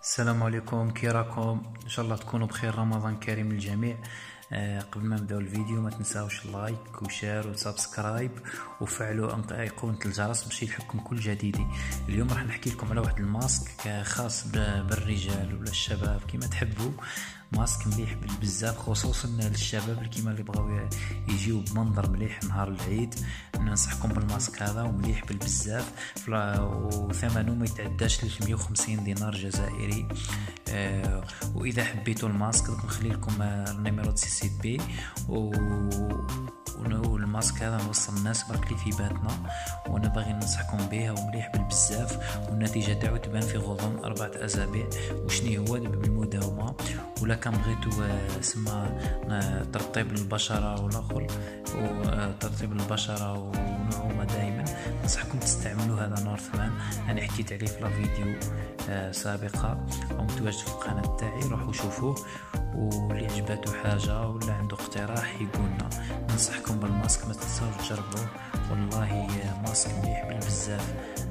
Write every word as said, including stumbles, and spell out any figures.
السلام عليكم، كي راكم؟ ان شاء الله تكونوا بخير. رمضان كريم للجميع. آه قبل ما نبداو الفيديو ما تنساوش اللايك وشير وسبسكرايب وفعلوا ايقونة الجرس باش يلحقكم كل جديد. اليوم راح نحكي لكم على واحد الماسك خاص بالرجال ولا الشباب كيما تحبوا. ماسك مليح بزاف خصوصا للشباب اللي كيما اللي بغاو يجيو بمنظر مليح نهار العيد. ننصحكم بالماسك هذا ومليح بزاف، وثمنه ما يتعداش مية وخمسين دينار جزائري. آه واذا حبيتوا الماسك نخلي لكم النيميرو سي سي بي و والماسك هذا نوصل الناس برك لي في باتنا، وانا باغي ننصحكم به ومليح بزاف، والنتيجه تاعو تبان في غضون اربعه اسابيع. وشني هو بالمداومه، ولا كان بغيتو سما ترطيب البشره والاخر وترطيب البشره ونعومه دائما، ننصحكم تستعملوا هذا نورثمان. انا حكيت عليه في لا فيديو سابقه او متواجد في القناه تاعي، روحوا شوفوه، واللي عجباتو حاجه ولا عنده اقتراح يقولنا. ننصحكم بالماسك، ما تنساوش تجربوه، والله ماسك مليح بزاف.